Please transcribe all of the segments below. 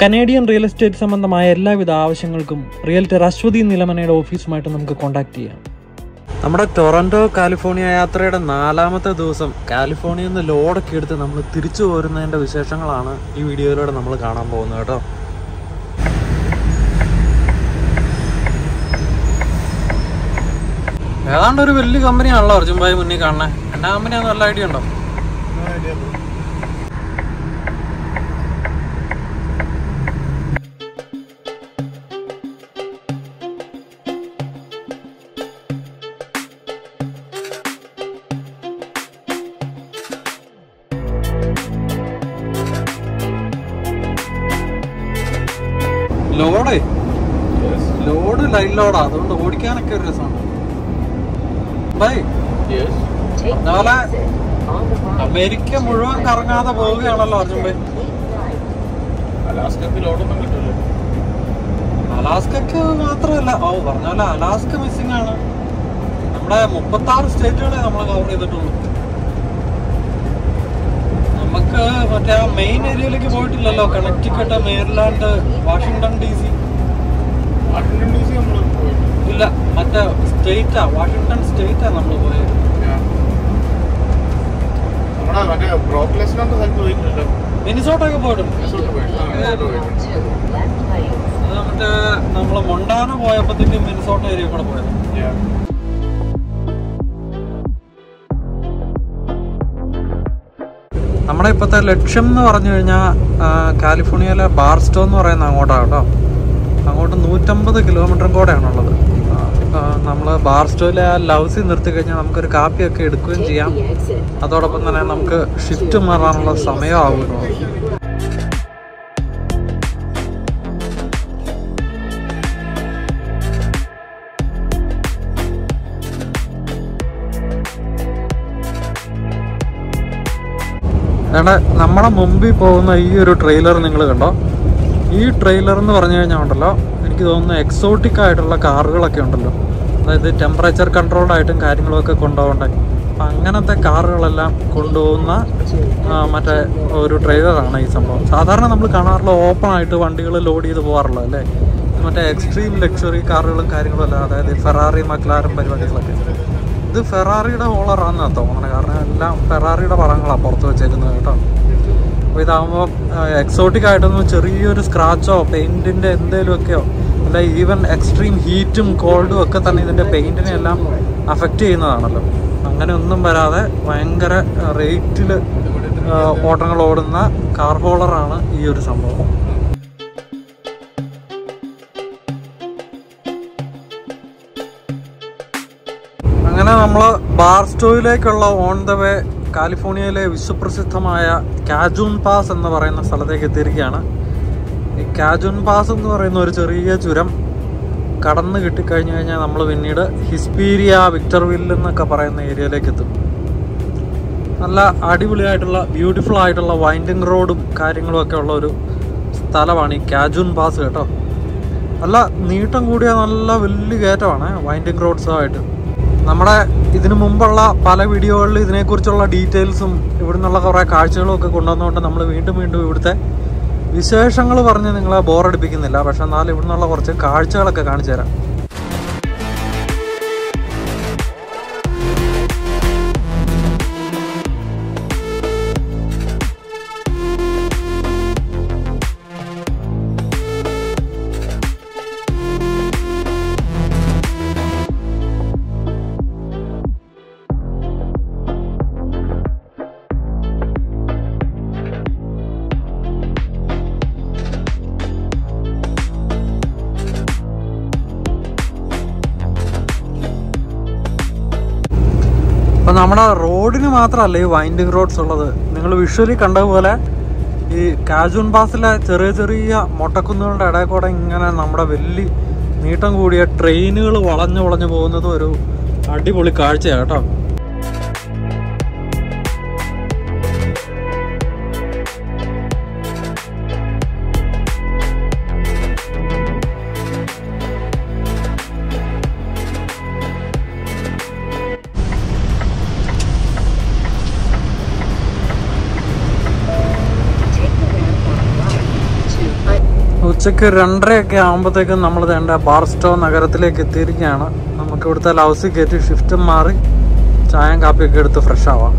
Canadian real estate സംബന്ധമായ എല്ലാവിധ ആവശ്യങ്ങൾക്കും റിയൽറ്റർ അശ്വതി നിലമനയുടെ ഓഫീസുമായിട്ട് നമുക്ക് കോൺടാക്ട് ചെയ്യാം. നമ്മുടെ ടൊറൻറ്റോ കാലിഫോർണിയ യാത്രയുടെ 4ാമത്തെ ദിവസം കാലിഫോർണിയയിൽ നിന്ന് ലോഡൊക്കെ എടുത്ത് നമ്മൾ തിരിച്ചു പോരുന്നതിൻ്റെ വിശേഷങ്ങളാണ് ഈ വീഡിയോയിലൂടെ നമ്മൾ കാണാൻ പോകുന്നത് കേട്ടോ. ഏതാണ്ട് ഒരു വലിയ കമ്പനിയാണല്ലോ അർജുൻ ഭായി മുന്നിൽ കാണണേ. എന്നാ കമ്പനിയാന്ന് നല്ല ഐഡിയ ഉണ്ടോ? ലോഡ് ലൈൻ ലോഡാ, അതുകൊണ്ട് ഓടിക്കാനൊക്കെ ഒരു രസമാണ്. അതുപോലെ അമേരിക്ക മുഴുവൻ കറങ്ങാതെ പോവുകയാണല്ലോ അർജുൻ ഭായ്. അലാസ്കക്ക് മാത്രമല്ല, പറഞ്ഞ അലാസ്ക മിസ്സിംഗ് ആണ്. നമ്മുടെ 36 സ്റ്റേറ്റുകളെ നമ്മൾ കവർ ചെയ്തിട്ടുള്ളൂ. നമുക്ക് മറ്റേ ആ മെയിൻ ഏരിയയിലേക്ക് പോയിട്ടില്ലല്ലോ. Connecticut, Maryland, Washington DC. ഇല്ല, മറ്റേ സ്റ്റേറ്റാ, വാഷിംഗ്ടൺ സ്റ്റേറ്റാ നമ്മൾ പോയത്. മിനിസോട്ടൊക്കെ പോയിട്ടുണ്ട്. മറ്റേ നമ്മള് മൊണ്ടാന പോയപ്പോഴത്തേക്ക് മിനിസോട്ട ഏരിയ കൂടെ പോയത്. നമ്മുടെ ഇപ്പോഴത്തെ ലക്ഷ്യം എന്ന് പറഞ്ഞു കഴിഞ്ഞാൽ കാലിഫോർണിയയിലെ ബാർസ്റ്റോ എന്ന് പറയുന്ന അങ്ങോട്ടാണ് കേട്ടോ. അങ്ങോട്ട് 150 കിലോമീറ്ററും കൂടെയാണുള്ളത്. നമ്മൾ ബാർസ്റ്റോയിലെ ആ ലൗസിൽ നിർത്തി കഴിഞ്ഞാൽ നമുക്കൊരു കാപ്പിയൊക്കെ എടുക്കുകയും ചെയ്യാം. അതോടൊപ്പം തന്നെ നമുക്ക് ഷിഫ്റ്റ് മാറാനുള്ള സമയമാകുമല്ലോ. നമ്മുടെ മുമ്പിൽ പോകുന്ന ഈ ഒരു ട്രെയിലർ നിങ്ങൾ കണ്ടോ? ഈ ട്രെയിലർ എന്ന് പറഞ്ഞു കഴിഞ്ഞാൽ ഉണ്ടല്ലോ, എനിക്ക് തോന്നുന്നു എക്സോട്ടിക് ആയിട്ടുള്ള കാറുകളൊക്കെ ഉണ്ടല്ലോ, അതായത് ടെമ്പറേച്ചർ കൺട്രോൾഡ് ആയിട്ടും കാര്യങ്ങളൊക്കെ കൊണ്ടുപോകണ്ടേ. അപ്പം അങ്ങനത്തെ കാറുകളെല്ലാം കൊണ്ടുപോകുന്ന മറ്റേ ഒരു ട്രെയിലറാണ് ഈ സംഭവം. സാധാരണ നമ്മൾ കാണാറുള്ള ഓപ്പൺ ആയിട്ട് വണ്ടികൾ ലോഡ് ചെയ്ത് പോകാറുള്ളത് അല്ലേ, മറ്റേ എക്സ്ട്രീം ലക്ഷറി കാറുകളും കാര്യങ്ങളും അല്ല, അതായത് ഫെറാറി മക്ലാരൻ പരിപാടികളൊക്കെ. ഇത് ഫെറാറിയുടെ ഹോളറാണെന്നാണ് തോന്നുന്നത്, കാരണം എല്ലാം ഫെറാറിയുടെ പടങ്ങളാണ് പുറത്ത് വെച്ചേക്കുന്നത് കേട്ടോ. അപ്പോൾ ഇതാകുമ്പോൾ എക്സോട്ടിക് ആയിട്ടൊന്നും ചെറിയൊരു സ്ക്രാച്ചോ പെയിൻറ്റിൻ്റെ എന്തെങ്കിലുമൊക്കെയോ അല്ല, ഈവൻ എക്സ്ട്രീം ഹീറ്റും കോൾഡും ഒക്കെ തന്നെ ഇതിൻ്റെ പെയിൻറ്റിനെ എല്ലാം അഫക്റ്റ് ചെയ്യുന്നതാണല്ലോ. അങ്ങനെ ഒന്നും വരാതെ ഭയങ്കര റേറ്റിൽ ഓട്ടങ്ങൾ ഓടുന്ന കാർ ഹോളറാണ് ഈ ഒരു സംഭവം. അങ്ങനെ നമ്മൾ ബാർസ്റ്റോയിലേക്കുള്ള ഓൺ ദ വേ കാലിഫോർണിയയിലെ വിശ്വപ്രസിദ്ധമായ കാജൂൺ പാസ് എന്ന് പറയുന്ന സ്ഥലത്തേക്ക് എത്തിയിരിക്കുകയാണ്. ഈ കാജൂൺ പാസ് എന്ന് പറയുന്ന ഒരു ചെറിയ ചുരം കടന്ന് കിട്ടിക്കഴിഞ്ഞു കഴിഞ്ഞാൽ നമ്മൾ പിന്നീട് ഹിസ്പീരിയ, വിക്ടർവില്ല് എന്നൊക്കെ പറയുന്ന ഏരിയയിലേക്ക് എത്തും. നല്ല അടിപൊളിയായിട്ടുള്ള ബ്യൂട്ടിഫുൾ ആയിട്ടുള്ള വൈൻഡിങ് റോഡും കാര്യങ്ങളും ഒക്കെ ഉള്ള ഒരു സ്ഥലമാണ് ഈ കാജൂൺ പാസ് കേട്ടോ. നല്ല നീട്ടം കൂടിയ നല്ല വലിയ കയറ്റമാണ് വൈൻഡിങ് റോഡ്സുമായിട്ട്. നമ്മുടെ ഇതിനു മുമ്പുള്ള പല വീഡിയോകളിൽ ഇതിനെക്കുറിച്ചുള്ള ഡീറ്റെയിൽസും ഇവിടെ നിന്നുള്ള കുറേ കാഴ്ചകളും ഒക്കെ കൊണ്ടുവന്നുകൊണ്ട് നമ്മൾ വീണ്ടും ഇവിടുത്തെ വിശേഷങ്ങൾ പറഞ്ഞ് നിങ്ങളെ ബോറടിപ്പിക്കുന്നില്ല. പക്ഷെ എന്നാലും ഇവിടെ നിന്നുള്ള കുറച്ച് കാഴ്ചകളൊക്കെ കാണിച്ചു തരാം. അപ്പം നമ്മുടെ റോഡിന് മാത്രമല്ല ഈ വൈൻഡിങ് റോഡ്സ് ഉള്ളത്. നിങ്ങൾ വിഷ്വലി കണ്ടതുപോലെ ഈ കാജൂൺ പാസിലെ ചെറിയ ചെറിയ മൊട്ടക്കുന്നുകളുടെ ഇടയിൽ കൂടെ ഇങ്ങനെ നമ്മുടെ വലിയ നീട്ടം കൂടിയ ട്രെയിനുകൾ വളഞ്ഞു പോകുന്നതും ഒരു അടിപൊളി കാഴ്ചയാണ് കേട്ടോ. ഉച്ചയ്ക്ക് 2:30 ആകുമ്പോഴത്തേക്കും നമ്മൾ വേണ്ട ബാർസ്റ്റോ നഗരത്തിലേക്ക് എത്തിയിരിക്കുകയാണ്. നമുക്ക് ഇവിടുത്തെ ലൗസിൽ കയറ്റി ഷിഫ്റ്റും മാറി ചായയും കാപ്പിയൊക്കെ എടുത്ത് ഫ്രഷ് ആവാം.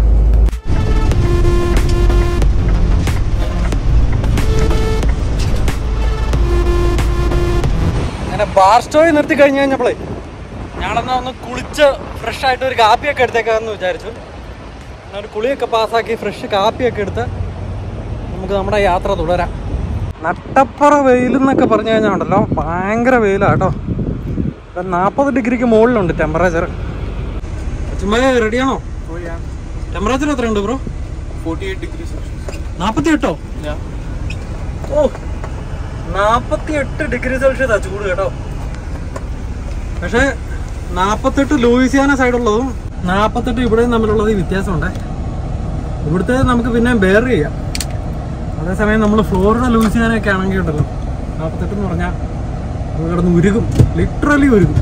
അങ്ങനെ ബാർസ്റ്റോയിൽ നിർത്തി കഴിഞ്ഞ് കഴിഞ്ഞപ്പോഴേ ഞങ്ങളെന്നാൽ ഒന്ന് കുളിച്ച് ഫ്രഷായിട്ട് ഒരു കാപ്പിയൊക്കെ എടുത്തേക്കാമെന്ന് വിചാരിച്ചു. ഒരു കുളിയൊക്കെ പാസ്സാക്കി ഫ്രഷ് കാപ്പിയൊക്കെ എടുത്ത് നമുക്ക് നമ്മുടെ യാത്ര തുടരാം. നട്ടപ്പുറ വെയിലെന്നൊക്കെ പറഞ്ഞു കഴിഞ്ഞാൽ ഉണ്ടല്ലോ, ഭയങ്കര വെയിലാണ് കേട്ടോ. 40 ഡിഗ്രിക്ക് മുകളിലുണ്ട് ടെമ്പറേച്ചർ. ചുമ്മാ റെഡിയാണോ? ടെമ്പറേച്ചർ എത്രയുണ്ട് ബ്രോ? 48 degrees Celsius. 48ഓ? ഓ, 48 ഡിഗ്രി സെൽഷ്യസാ ചൂട് കേട്ടോ. പക്ഷേ 48 ലൂയിസിയാന സൈഡുള്ളതും 48 ഇവിടെയും തമ്മിലുള്ളത് ഈ വ്യത്യാസമുണ്ട്. ഇവിടുത്തെ നമുക്ക് പിന്നെ ബെയർ ചെയ്യാം. അതേസമയം നമ്മൾ ഫ്ലോറിഡ ലൂയിസിയാനൊക്കെ ആണെങ്കിൽ ഉണ്ടല്ലോ, 48 എന്ന് പറഞ്ഞാൽ കിടന്ന് ഉരുകും, ലിറ്ററലി ഉരുകും.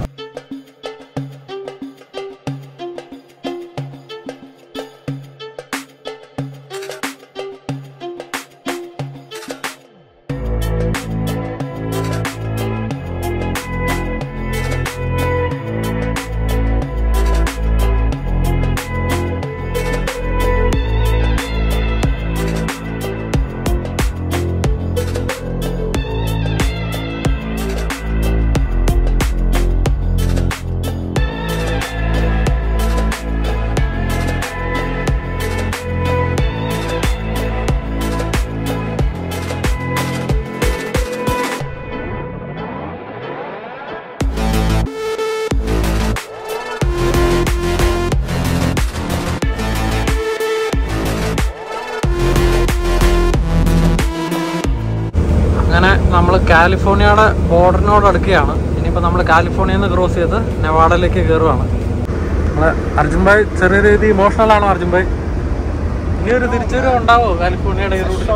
അങ്ങനെ നമ്മൾ കാലിഫോർണിയയുടെ ബോർഡറിനോട് അടുക്കുകയാണ്. ഇനിയിപ്പോൾ നമ്മൾ കാലിഫോർണിയയിൽ നിന്ന് ക്രോസ് ചെയ്ത് നെവാഡയിലേക്ക് കയറുവാണ്. നമ്മളെ അർജുൻ ഭായ് ചെറിയ രീതി ഇമോഷണൽ ആണോ അർജുൻ ഭായ്? ഇനി ഒരു തിരിച്ചുവരവ് ഉണ്ടാവോ കാലിഫോർണിയയുടെ ഈ റൂട്ട്?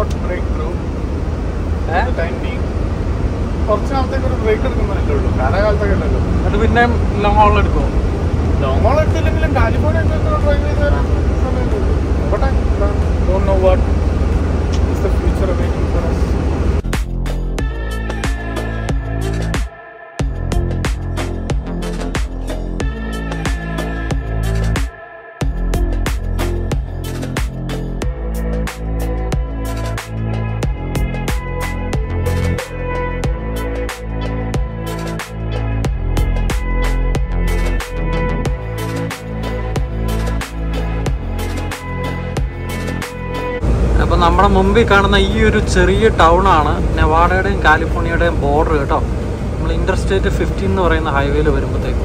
കുറച്ച് നാളത്തേക്ക് ഒരു ബ്രേക്ക് എടുക്കുന്നതല്ലേ ഉള്ളൂ, കാലകാലത്തൊക്കെ ഉണ്ടല്ലോ. അത് പിന്നെ ലോങ് ഹോൾ എടുക്കുമോ? ലോങ് ഹോൾ എടുത്തില്ലെങ്കിലും കാലിഫോർണിയ ഡ്രൈവ് ചെയ്ത് തരാൻ സമയത്ത് don't know what is the future waiting for us. അപ്പോൾ നമ്മുടെ മുമ്പിൽ കാണുന്ന ഈ ഒരു ചെറിയ ടൗണാണ് നെവാഡയുടെയും കാലിഫോർണിയയുടെയും ബോർഡർ കേട്ടോ. നമ്മൾ ഇന്റർസ്റ്റേറ്റ് 15 എന്ന് പറയുന്ന ഹൈവേയിൽ വരുമ്പോഴത്തേക്കും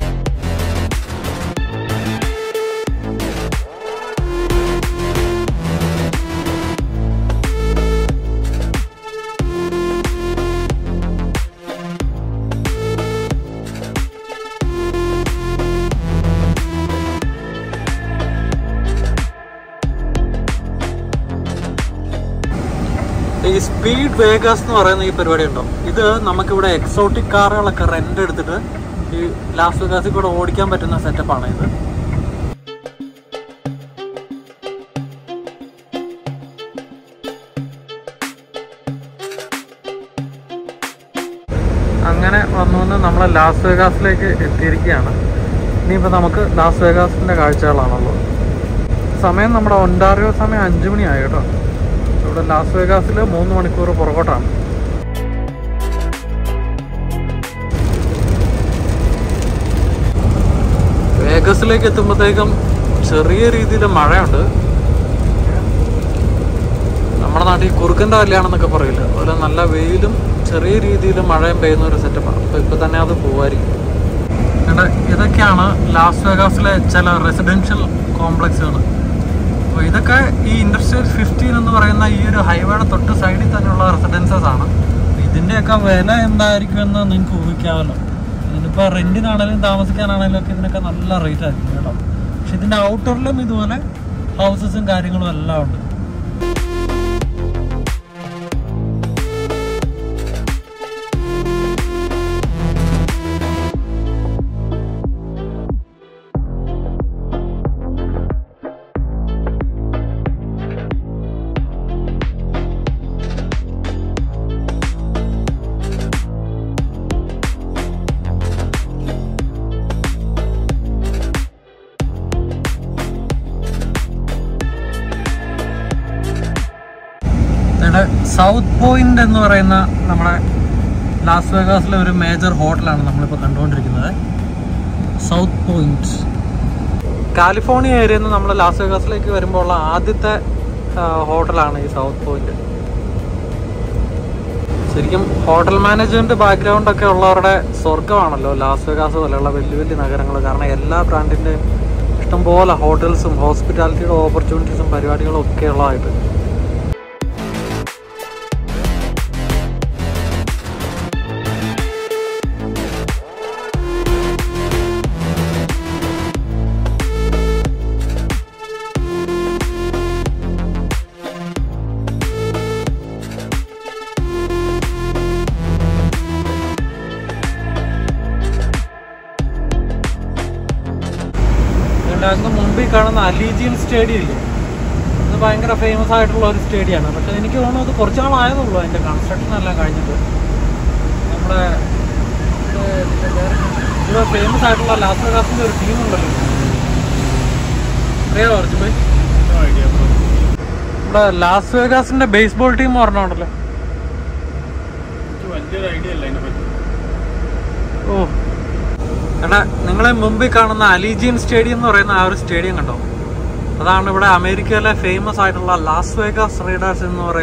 ഈ സ്പീഡ് വേഗസ് എന്ന് പറയുന്ന ഈ പരിപാടി ഉണ്ടോ, ഇത് നമുക്കിവിടെ എക്സോട്ടിക് കാറുകളൊക്കെ റെന്റ് എടുത്തിട്ട് ഈ ലാസ് വേഗാസിൽ കൂടെ ഓടിക്കാൻ പറ്റുന്ന സെറ്റപ്പാണ് ഇത്. അങ്ങനെ വന്നു നമ്മൾ ലാസ് വേഗാസിലേക്ക് എത്തിയിരിക്കുകയാണ്. ഇനിയിപ്പോൾ നമുക്ക് ലാസ് വേഗാസിൻ്റെ കാഴ്ചകളാണുള്ളത്. സമയം നമ്മുടെ ഒൻറ്റാറിയോ സമയം 5 മണിയായി കേട്ടോ. ഇവിടെ ലാസ് വേഗാസിൽ 3 മണിക്കൂർ പുറകോട്ടാണ്. വേഗസിലേക്ക് എത്തുമ്പോഴത്തേക്കും ചെറിയ രീതിയിൽ മഴയുണ്ട്. നമ്മുടെ നാട്ടിൽ കുറുക്കൻ്റെ കല്യാണമെന്നൊക്കെ പറയില്ല, അതുപോലെ നല്ല വെയിലും ചെറിയ രീതിയിൽ മഴയും പെയ്യുന്ന ഒരു സെറ്റപ്പാണ്. അപ്പോൾ ഇപ്പോൾ തന്നെ അത് പോവായിരിക്കും. ഇതൊക്കെയാണ് ലാസ് വേഗാസിലെ ചില റെസിഡൻഷ്യൽ കോംപ്ലക്സുകൾ. അപ്പോൾ ഇതൊക്കെ ഈ ഇന്റർസ്റ്റേറ്റ് 15 എന്ന് പറയുന്ന ഈ ഒരു ഹൈവേയുടെ തൊട്ട് സൈഡിൽ തന്നെയുള്ള റെസിഡൻസസ് ആണ്. ഇതിൻ്റെയൊക്കെ വില എന്തായിരിക്കുമെന്ന് നിങ്ങൾക്ക് ഊഹിക്കാമല്ലോ. ഇതിനിപ്പോൾ റെൻറ്റിനാണെങ്കിലും താമസിക്കാനാണെങ്കിലും ഒക്കെ ഇതിനൊക്കെ നല്ല റേറ്റ് ആയിരിക്കും കേട്ടോ. പക്ഷെ ഇതിൻ്റെ ഔട്ടറിലും ഇതുപോലെ ഹൗസസും കാര്യങ്ങളും എല്ലാം ഉണ്ട്. ഇവിടെ സൗത്ത് പോയിന്റ് എന്ന് പറയുന്ന നമ്മുടെ ലാസ് വേഗാസിലെ ഒരു മേജർ ഹോട്ടലാണ് നമ്മളിപ്പോൾ കണ്ടുകൊണ്ടിരിക്കുന്നത്. സൗത്ത് പോയിന്റ് കാലിഫോർണിയ ഏരിയയിൽ നിന്ന് നമ്മൾ ലാസ് വേഗാസിലേക്ക് വരുമ്പോൾ ഉള്ള ആദ്യത്തെ ഹോട്ടലാണ് ഈ സൗത്ത് പോയിന്റ്. ശരിക്കും ഹോട്ടൽ മാനേജ്മെന്റ് ബാക്ക്ഗ്രൗണ്ട് ഒക്കെ ഉള്ളവരുടെ സ്വർഗമാണല്ലോ ലാസ് വേഗാസ് പോലെയുള്ള വലിയ വലിയ നഗരങ്ങൾ. കാരണം എല്ലാ ബ്രാൻഡിൻ്റെയും ഇഷ്ടംപോലെ ഹോട്ടൽസും ഹോസ്പിറ്റാലിറ്റിയുടെ ഓപ്പർച്യൂണിറ്റീസും പരിപാടികളും ഒക്കെ ഉള്ളതായിട്ട്. അങ്ങ് മുമ്പിൽ കാണുന്ന അലീജിയൻ സ്റ്റേഡിയം ഇല്ലേ, അത് ഭയങ്കര ഫേമസ് ആയിട്ടുള്ള ഒരു സ്റ്റേഡിയമാണ്. പക്ഷെ എനിക്ക് തോന്നുന്നു അത് കുറച്ച് നാളായതുള്ളൂ അതിൻ്റെ കൺസ്ട്രക്ഷൻ എല്ലാം കഴിഞ്ഞിട്ട്. നമ്മുടെ ഇവിടെ ഫേമസ് ആയിട്ടുള്ള ലാസ് വേഗാസിൻ്റെ ഒരു ടീമുണ്ടല്ലോ, അറിയാമോ അർജുൻ ഭായ്? ഇവിടെ ലാസ് വേഗാസിൻ്റെ ബേസ്ബോൾ ടീം പറഞ്ഞോണ്ടല്ലോ. ഓ എടാ, നിങ്ങളെ മുമ്പിൽ കാണുന്ന അലീജിയൻ സ്റ്റേഡിയം എന്ന് പറയുന്ന ആ ഒരു സ്റ്റേഡിയം കണ്ടോ? അതാണ് ഇവിടെ അമേരിക്കയിലെ ഫേമസ് ആയിട്ടുള്ള ലാസ് വേഗാസ് റൈഡേഴ്സ്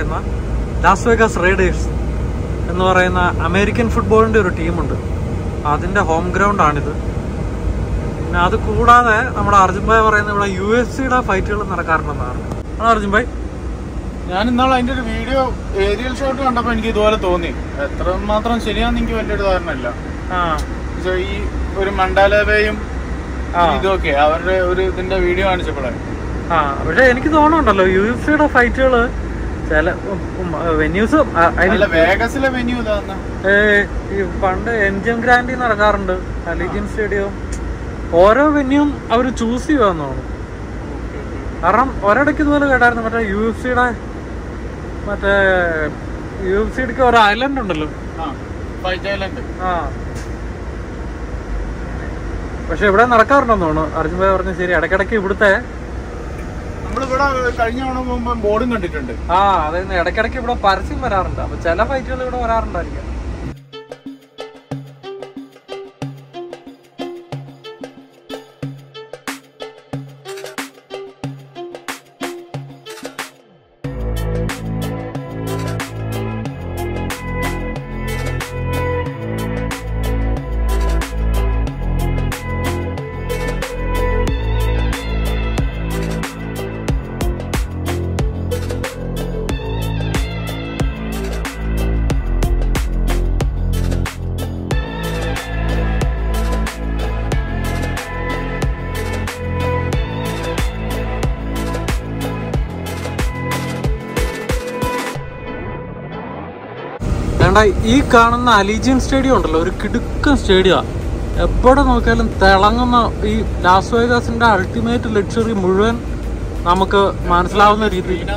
എന്ന് പറയുന്ന അമേരിക്കൻ ഫുട്ബോളിന്റെ ഒരു ടീമുണ്ട്. അതിന്റെ ഹോം ഗ്രൗണ്ട് ആണിത്. പിന്നെ അത് കൂടാതെ നമ്മുടെ അർജുൻ ഭായ് പറയുന്ന ഇവിടെ UFC ഫൈറ്റുകൾ നടക്കാറുണ്ടെന്നാണ്. അർജുൻ ഭായ്, ഞാൻ ഇന്നാൾ അതിന്റെ ഒരു വീഡിയോ ഏരിയൽ ഷോട്ട് കണ്ടപ്പോൾ എനിക്ക് ഇതുപോലെ തോന്നി. എത്രമാത്രം ശരിയാന്ന് എനിക്ക് വലിയൊരു ധാരണയില്ല. ഈ ഒരു മണ്ടാലവേയും ഇതൊക്കെ അവരുടെ ഒരു ഇതിന്റെ വീഡിയോ കാണിച്ചപ്പോഴേ. പക്ഷെ എനിക്ക് തോന്നുന്നുണ്ടല്ലോ UFC ഫൈറ്റുകള് ചില വെന്യൂസ് വേഗസിലെ വെന്യൂ പണ്ട് MGM ഗ്രാൻഡിൽ നടക്കാറുണ്ട്. അലീജിയൻ സ്റ്റേഡിയം ഓരോ വെന്യൂവും അവർ ചൂസ് ചെയ്യുവാന്ന് തോന്നുന്നു. കാരണം ഒരിടയ്ക്ക് ഇതുപോലെ കേട്ടായിരുന്നു, മറ്റേ UFC ഒരു ഐലൻഡ് ഉണ്ടല്ലോ, പക്ഷെ ഇവിടെ നടക്കാറുണ്ടെന്ന് തോന്നുന്നു. അർജുൻ ഭായ് പറഞ്ഞു ശരി, ഇടയ്ക്കിടയ്ക്ക് ഇവിടുത്തെ നമ്മളിവിടെ കഴിഞ്ഞ തവണ പോകുമ്പോ ബോർഡും കണ്ടിട്ടുണ്ട്. അതായത് ഇടയ്ക്കിടയ്ക്ക് ഇവിടെ പരസ്യം വരാറുണ്ട്. അപ്പൊ ചില ഫൈറ്റുകൾ ഇവിടെ വരാറുണ്ടായിരിക്കും. ഈ കാണുന്ന അലീജിയൻ സ്റ്റേഡിയം ഉണ്ടല്ലോ, ഒരു കിടുക്കൻ സ്റ്റേഡിയമാണ്. എവിടെ നോക്കിയാലും തിളങ്ങുന്ന ഈ ലാസ് വേഗാസിന്റെ അൾട്ടിമേറ്റ് ലക്ഷറി മുഴുവൻ നമുക്ക് മനസ്സിലാവുന്ന രീതിയിൽ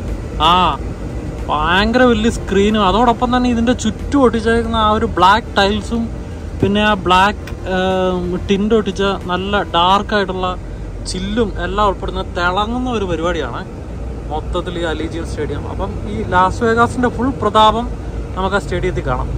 ഭയങ്കര വലിയ സ്ക്രീനും, അതോടൊപ്പം തന്നെ ഇതിന്റെ ചുറ്റും ഒട്ടിച്ചേക്കുന്ന ആ ഒരു ബ്ലാക്ക് ടൈൽസും പിന്നെ ആ ബ്ലാക്ക് ടിൻഡ് ഒട്ടിച്ച നല്ല ഡാർക്കായിട്ടുള്ള ചില്ലും എല്ലാം ഉൾപ്പെടുന്ന തിളങ്ങുന്ന ഒരു പരിപാടിയാണ് മൊത്തത്തിൽ ഈ അലീജിയൻ സ്റ്റേഡിയം. അപ്പം ഈ ലാസ് വേഗാസിന്റെ ഫുൾ പ്രതാപം നമുക്ക് ആ സ്റ്റേഡിയത്തിൽ കാണാം.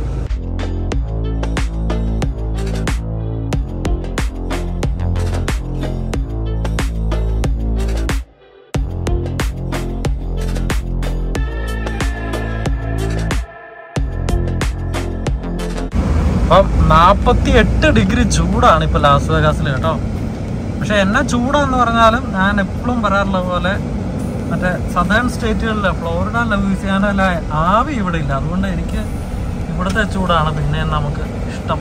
അപ്പം 48 ഡിഗ്രി ചൂടാണ് ഇപ്പൊ ലാസ് വേഗാസിൽ കേട്ടോ. പക്ഷെ എന്നാ ചൂടാന്ന് പറഞ്ഞാലും ഞാൻ എപ്പോഴും പറയാറുള്ള പോലെ മറ്റേ സദേൺ സ്റ്റേറ്റുകളിലെ ഫ്ലോറിഡ, ലൂയിസിയാന ആവി ഇവിടെ ഇല്ല. അതുകൊണ്ട് എനിക്ക് ഇവിടുത്തെ ചൂടാണ് പിന്നെ നമുക്ക് ഇഷ്ടം.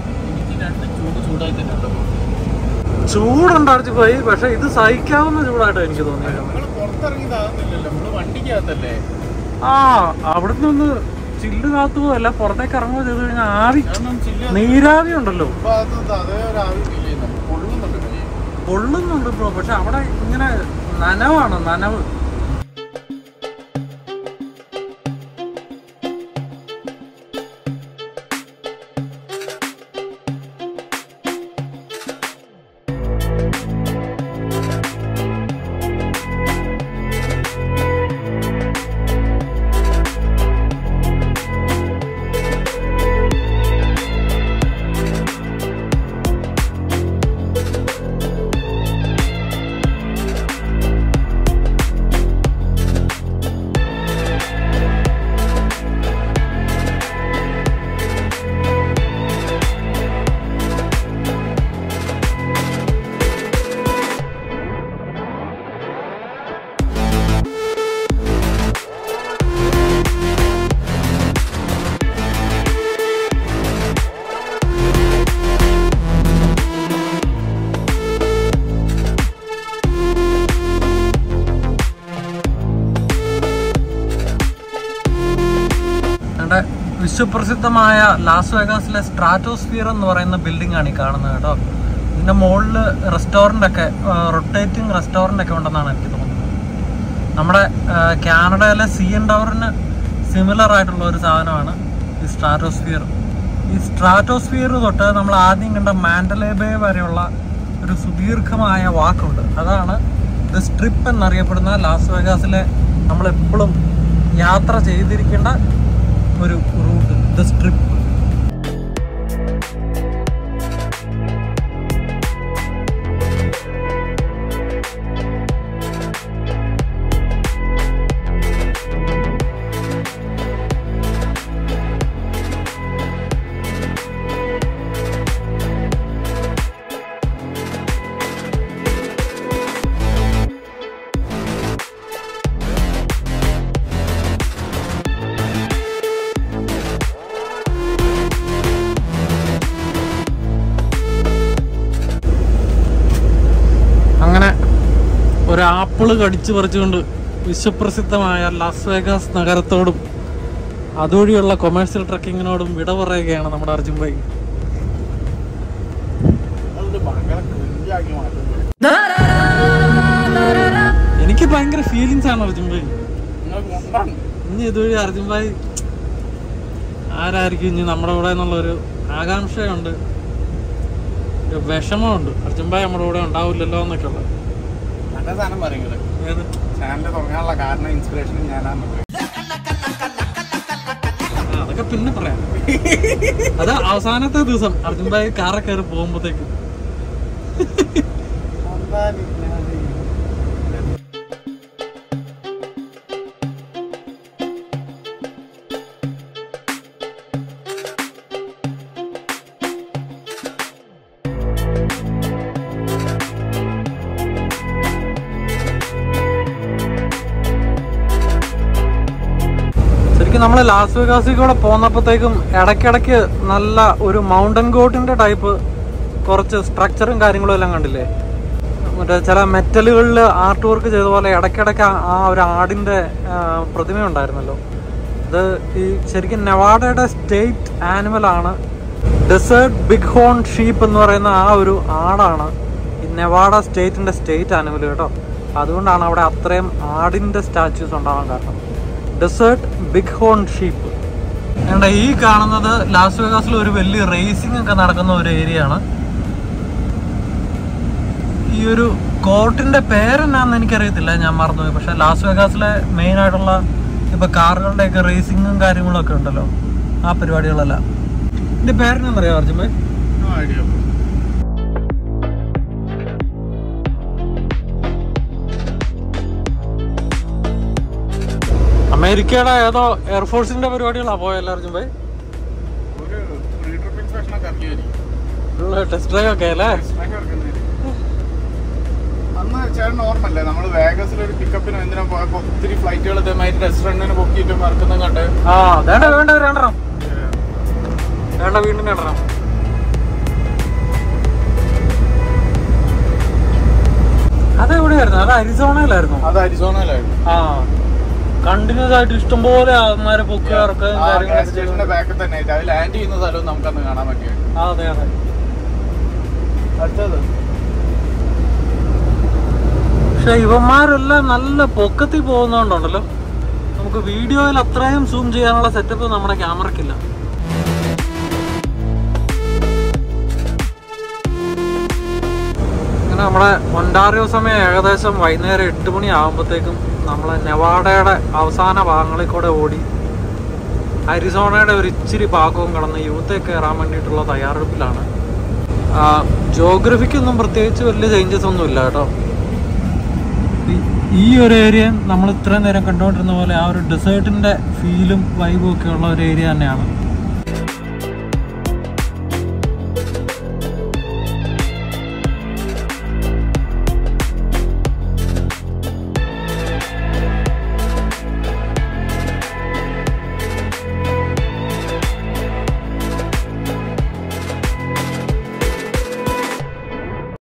ചൂടുണ്ടാച്ചു പോയി, പക്ഷെ ഇത് സഹിക്കാവുന്ന ചൂടായിട്ടോ എനിക്ക് തോന്നിയത്. അവിടുന്ന് ഒന്ന് ചില്ല് കാത്തുകയോ അല്ല പുറത്തേക്ക് ഇറങ്ങുകയോ ചെയ്ത് കഴിഞ്ഞാൽ ആവി, നീരാവി ഉണ്ടല്ലോ, പൊള്ളുന്നുണ്ട് ബ്രോ. പക്ഷെ അവിടെ ഇങ്ങനെ നനവാണ്, നനവ്. വിശ്വപ്രസിദ്ധമായ ലാസ് വേഗാസിലെ സ്ട്രാറ്റോസ്ഫിയർ എന്ന് പറയുന്ന ബിൽഡിംഗ് ആണ് ഈ കാണുന്നത് കേട്ടോ. ഇതിന്റെ മുകളിൽ റെസ്റ്റോറൻ്റ് ഒക്കെ, റൊട്ടേറ്റിംഗ് റെസ്റ്റോറൻ്റ് ഒക്കെ ഉണ്ടെന്നാണ് എനിക്ക് തോന്നുന്നത്. നമ്മുടെ കാനഡയിലെ CN ടവറിന് സിമിലർ ആയിട്ടുള്ള ഒരു സാധനമാണ് ഈ സ്ട്രാറ്റോസ്ഫിയർ. ഈ സ്ട്രാറ്റോസ്ഫിയർ തൊട്ട് നമ്മൾ ആദ്യം കണ്ട മാൻഡലേ ബേ വരെയുള്ള ഒരു സുദീർഘമായ വാക്കുണ്ട്. അതാണ് ദ സ്ട്രിപ്പ് എന്നറിയപ്പെടുന്ന ലാസ് വേഗാസിലെ നമ്മളെപ്പോഴും യാത്ര ചെയ്തിരിക്കേണ്ട ഒരു റൂട്ട്, ദ സ്ട്രിപ്പ്. ഒരു ആപ്പിള് കടിച്ചു പറിച്ചുകൊണ്ട് വിശ്വപ്രസിദ്ധമായ ലാസ് വേഗാസ് നഗരത്തോടും അതുവഴിയുള്ള കൊമേഴ്സ്യൽ ട്രക്കിങ്ങിനോടും വിട പറയുകയാണ് നമ്മുടെ അർജുൻ ഭായി. എനിക്ക് ഭയങ്കര ഫീലിങ്സ് ആണ് അർജുൻ ഭായി. ഇനി ഇതുവഴി അർജുൻ ഭായി ആരായിരിക്കും ഇനി നമ്മുടെ കൂടെ എന്നുള്ളൊരു ആകാംക്ഷയുണ്ട്, വിഷമമുണ്ട്. അർജുൻ ഭായി നമ്മുടെ കൂടെ ഉണ്ടാവില്ലല്ലോ എന്നൊക്കെ ഉള്ളത്. അതൊക്കെ പിന്നെ പറയാം. അത് അവസാനത്തെ ദിവസം അർജുൻ ഭായി കാറെ കയറി പോകുമ്പോഴത്തേക്ക് നമ്മൾ ലാസ് വേഗാസിൽ കൂടെ പോന്നപ്പോഴത്തേക്കും ഇടയ്ക്കിടയ്ക്ക് നല്ല ഒരു മൗണ്ടൻ ഗോട്ടിന്റെ ടൈപ്പ് കുറച്ച് സ്ട്രക്ചറും കാര്യങ്ങളും എല്ലാം കണ്ടില്ലേ. മറ്റേ ചില മെറ്റലുകളിൽ ആർട്ട് വർക്ക് ചെയ്ത പോലെ ഇടയ്ക്കിടയ്ക്ക് ആ ഒരു ആടിന്റെ പ്രതിമ ഉണ്ടായിരുന്നല്ലോ. ഇത് ഈ ശരിക്കും നെവാഡയുടെ സ്റ്റേറ്റ് ആനിമലാണ്. ഡെസേർട്ട് ബിഗ് ഹോൺ ഷീപ്പ് എന്ന് പറയുന്ന ആ ഒരു ആടാണ് ഈ നെവാഡ സ്റ്റേറ്റിന്റെ സ്റ്റേറ്റ് ആനിമൽ കേട്ടോ. അതുകൊണ്ടാണ് അവിടെ അത്രയും ആടിന്റെ സ്റ്റാച്യൂസ് ഉണ്ടാവാൻ കാരണം. Desert bighorn sheep. ഞങ്ങളുടെ ഈ കാണുന്നത് ലാസ് വേഗാസിൽ ഒരു വലിയ റേസിംഗ് ഒക്കെ നടക്കുന്ന ഒരു ഏരിയ ആണ്. ഈ ഒരു കോർട്ടിന്റെ പേരെന്നാന്ന് എനിക്കറിയത്തില്ല, ഞാൻ മറന്നുപോയി. പക്ഷെ ലാസ് വേഗാസിലെ മെയിൻ ആയിട്ടുള്ള ഇപ്പൊ കാറുകളുടെയൊക്കെ റേസിങ്ങും കാര്യങ്ങളും ഒക്കെ ഉണ്ടല്ലോ, ആ പരിപാടികളെല്ലാം. ഇതിന്റെ പേരെന്നറിയാം അർജുൻ ഭായ്? അമേരിക്കയുടെ ഏതോ എയർഫോഴ്സിന്റെ പരിപാടികളാ പോയല്ലോ അർജുൻ ഭായ്? ടെസ്റ്റ് ഡ്രൈവ് ഒക്കെ അല്ലേ? അന്ന് ചേട്ടൻ ഓർമ്മല്ലേ നമ്മള് വേഗസിൽ ഒരു പിക്കപ്പിന് എന്തിനാ പോയപ്പോ ഒത്തിരി ഫ്ലൈറ്റുകൾ ഇതേമാതിരി റെസ്റ്റോറന്റിന് പൊക്കിയിട്ട് മറക്കുന്നത് കണ്ട്? ആ വേണ്ട വേണ്ട രണ്ടെണ്ണം വേണ്ട, വീണ്ടും രണ്ടെണ്ണം. അതെവിടെയായിരുന്നു? അത് അരിസോണയിലായിരുന്നു. അത് അരിസോണയിലായിരുന്നു. ആ കണ്ടിന്യൂസ് ആയിട്ട് ഇഷ്ടംപോലെ ആൾമാരെ പൊക്കുകയൊക്കെ ബാക്കിൽ തന്നെ ലാൻഡ് ചെയ്യുന്ന സ്ഥലവും നമുക്കന്ന് കാണാൻ പറ്റിയ. അതെ അതെ. അടുത്തത് പക്ഷെ ഇവന്മാരെല്ലാം നല്ല പൊക്കത്തിൽ പോകുന്നോണ്ടല്ലോ നമുക്ക് വീഡിയോയിൽ അത്രയും സൂം ചെയ്യാനുള്ള സെറ്റപ്പ് നമ്മുടെ ക്യാമറയ്ക്കില്ല. അങ്ങനെ നമ്മുടെ ഒൻറ്റാറിയോ സമയം ഏകദേശം വൈകുന്നേരം 8 മണി ആകുമ്പോഴത്തേക്കും നമ്മൾ നെവാഡയുടെ അവസാന ഭാഗങ്ങളിൽ കൂടെ ഓടി അരിസോണയുടെ ഒരു ഇച്ചിരി ഭാഗവും കടന്ന് യൂത്തേക്ക് കയറാൻ വേണ്ടിയിട്ടുള്ള തയ്യാറെടുപ്പിലാണ്. ജോഗ്രഫിക്കൊന്നും പ്രത്യേകിച്ച് വലിയ ചേഞ്ചസ് ഒന്നും ഇല്ല കേട്ടോ. ഈ ഒരു ഏരിയ നമ്മൾ ഇത്രയും നേരം കണ്ടുകൊണ്ടിരുന്ന പോലെ ആ ഒരു ഡെസേർട്ടിൻ്റെ ഫീലും വൈബും ഒക്കെ ഉള്ള ഒരു ഏരിയ തന്നെയാണ്.